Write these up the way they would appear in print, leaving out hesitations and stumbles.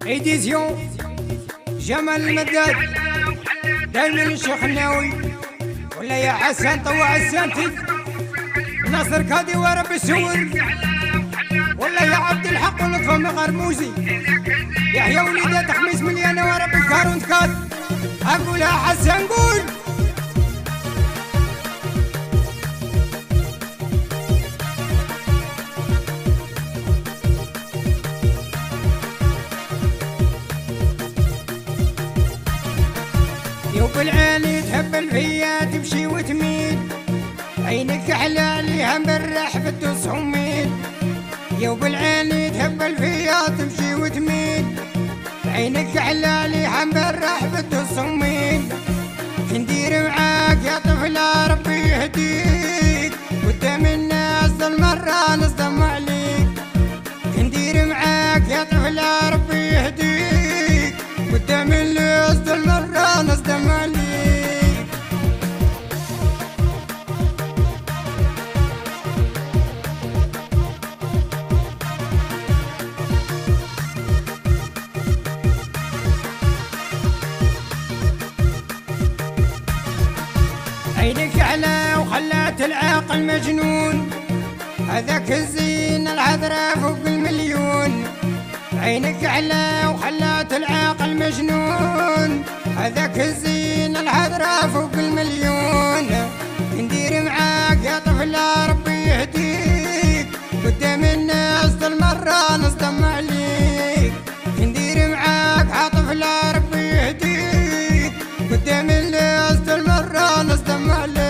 إديسيون جمال المداد دايما الشيخ الناوي ولا يا حسن طوع السانتي ناصر كادي ورب السور ولا يا عبد الحق ولطفة مغرموزي يحيى وليدات 5 مليون ورب الكارون كاد أقولها حسن قول يوب العالي تهبل فيا تمشي وتميل عينك حلاليها مرح بتدوس حميل يوب العالي تهبل فيا تمشي وتميل عينك حلاليها مرح بتدوس حميل ندير معاك يا طفلة ربي يهديك قدام الناس المرة نصدم عليك ندير معاك يا طفلة ربي يهديك قدام الناس المرة نصدم عليك عينك على وخلات العاقل مجنون هذاك الزين العذراء فوق المليون عينك على وخلات العاقل مجنون هذاك الزين العذراء فوق المليون ندير معاك يا طفلة ربي يهديك قدام الناس المرة نصدم عليك ندير معاك يا طفلة ربي يهديك قدام الناس المرة نصدم عليك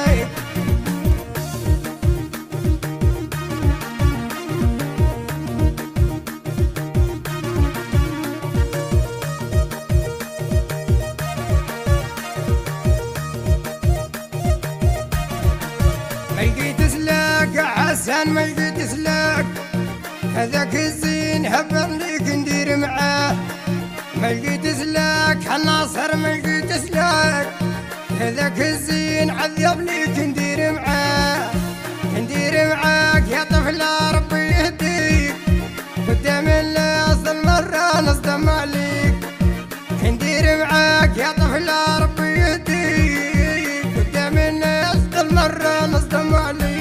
ما لقيت سلاك يا حسن ما لقيت سلاك هذاك الزين هبل ليك ندير معاه ما لقيت سلاك حناصر ما لقيت سلاك هذاك الزين عذب ليك ندير معاه ندير معاك يا طفلة ربي يهديك قدام الناس المرة نصدم عليك ندير معاك يا طفلة ربي يهديك قدام الناس المرة نصدم عليك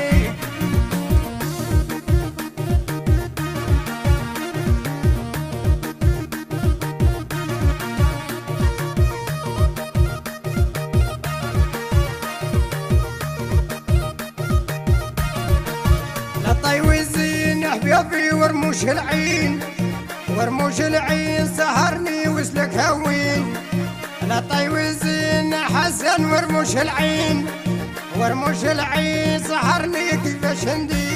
طيوي الزين حبيبي ورموش العين ورموش العين سهرني وسلك هوين لا طيوي الزين حسن ورموش العين ورموش العين سهرني كيفاش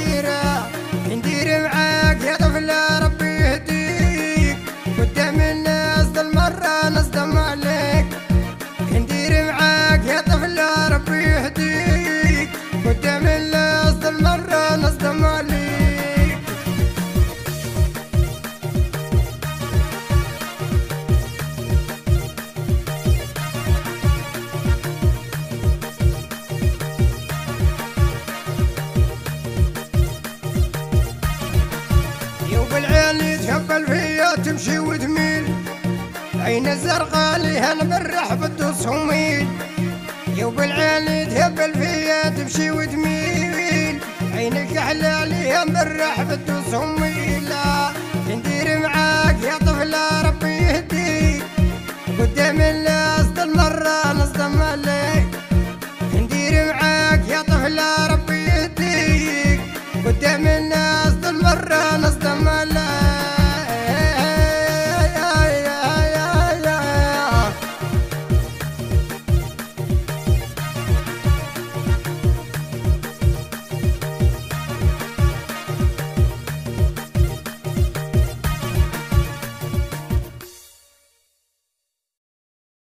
ندير معاك يا طفلة ربي يهديك قدام الناس المرة نصدم عليك ندير معاك يا طفلة ربي يهديك قدام الناس المرة نصدم عليك يوب العين يتهبل فيا تمشي وتميل عين الزرقاء ليها المرح بتدوس حميل يوب العين يتهبل فيا تمشي وتميل عينك حلاليها مرح بتدوس حميل ندير معاك يا طفلة ربي يهديك قدام